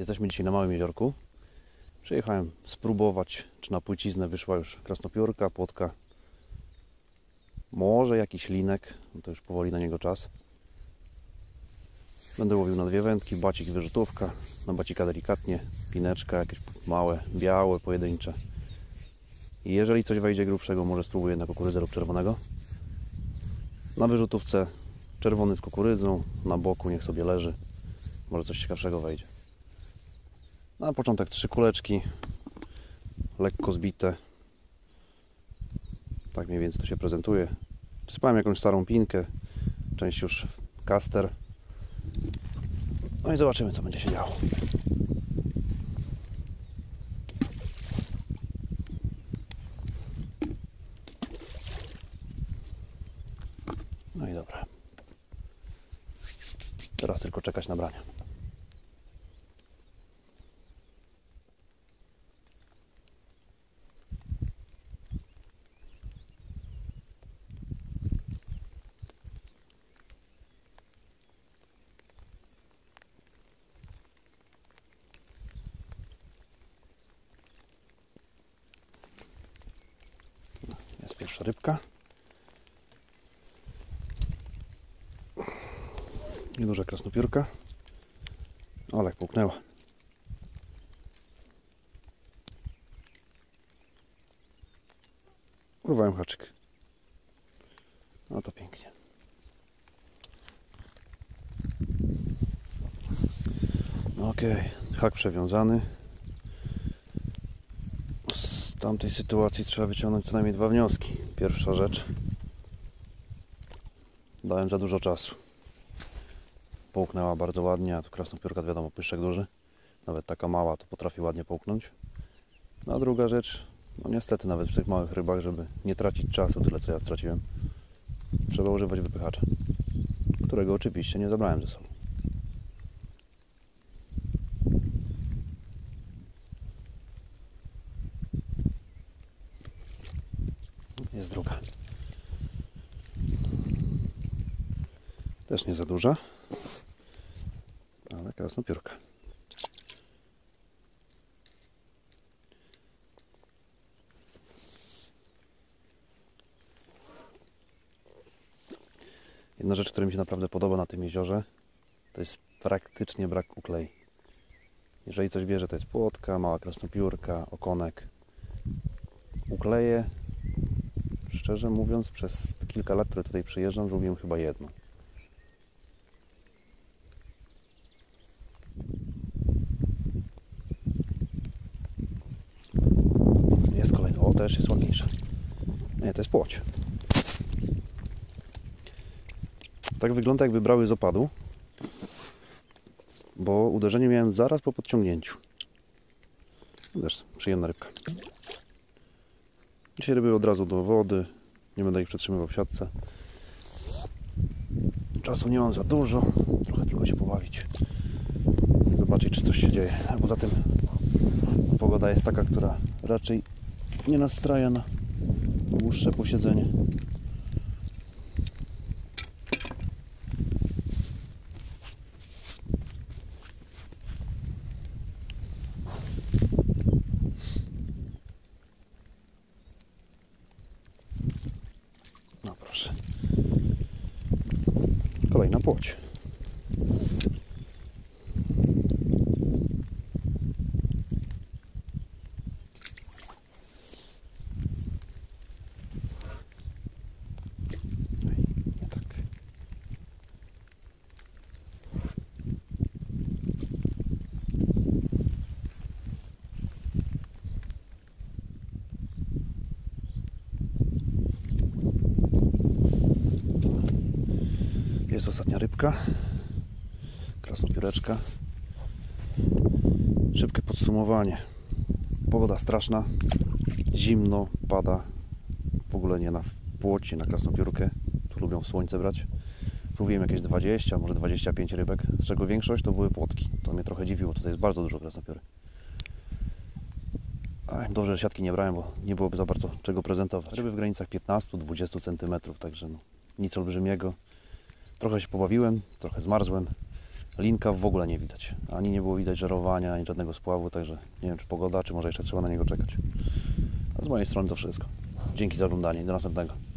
Jesteśmy dzisiaj na małym jeziorku. Przyjechałem spróbować, czy na płyciznę wyszła już krasnopiórka, płotka. Może jakiś linek, no to już powoli na niego czas. Będę łowił na dwie wędki, bacik, wyrzutówka. Na bacika delikatnie, pineczka, jakieś małe, białe, pojedyncze. I jeżeli coś wejdzie grubszego, może spróbuję na kukurydzę lub czerwonego. Na wyrzutówce czerwony z kukurydzą, na boku niech sobie leży. Może coś ciekawszego wejdzie. Na początek 3 kuleczki, lekko zbite. Tak mniej więcej to się prezentuje. Wsypałem jakąś starą pinkę, część już kaster. No i zobaczymy, co będzie się działo. No i dobra. Teraz tylko czekać na branie. Jest pierwsza rybka. Nieduża krasnopiórka. Ale jak połknęła. Urwałem haczyk. No to pięknie. No okej, hak przewiązany. Z tamtej sytuacji trzeba wyciągnąć co najmniej 2 wnioski. Pierwsza rzecz. Dałem za dużo czasu. Połknęła bardzo ładnie, a tu krasnopiórka, wiadomo, pyszczek duży. Nawet taka mała to potrafi ładnie połknąć. No a druga rzecz, no niestety nawet przy tych małych rybach, żeby nie tracić czasu, tyle co ja straciłem, trzeba używać wypychacza, którego oczywiście nie zabrałem ze sobą. Jest druga. Też nie za duża, ale krasnopiórka. Jedna rzecz, która mi się naprawdę podoba na tym jeziorze, to jest praktycznie brak uklei. Jeżeli coś bierze, to jest płotka, mała krasnopiórka, okonek. Ukleje, szczerze mówiąc, przez kilka lat, które tutaj przyjeżdżam, złowiłem chyba jedną. Jest kolejna. O, też jest ładniejsza. Nie, to jest płoć. Tak wygląda, jakby brały z opadu, bo uderzenie miałem zaraz po podciągnięciu. Też przyjemna rybka. Dzisiaj ryby od razu do wody. Nie będę ich przetrzymywał w siatce. Czasu nie mam za dużo. Trochę tylko się pobawić. Zobaczyć, czy coś się dzieje. A poza tym pogoda jest taka, która raczej nie nastraja na dłuższe posiedzenie. No proszę. Kolejna płoć. Nie tak. Jest ostatnia rybka, krasnopióreczka. Szybkie podsumowanie. Pogoda straszna, zimno, pada. W ogóle nie na płocie, na krasnopiórkę. Tu lubią słońce brać. Próbujemy jakieś 20, może 25 rybek, z czego większość to były płotki. To mnie trochę dziwiło, tutaj jest bardzo dużo krasnopiory. Dobrze, że siatki nie brałem, bo nie byłoby za bardzo czego prezentować. Ryby w granicach 15-20 cm, także no, nic olbrzymiego. Trochę się pobawiłem, trochę zmarzłem, Linka w ogóle nie widać. Ani nie było widać żerowania, ani żadnego spławu, także nie wiem, czy pogoda, czy może jeszcze trzeba na niego czekać. A z mojej strony to wszystko. Dzięki za oglądanie i do następnego.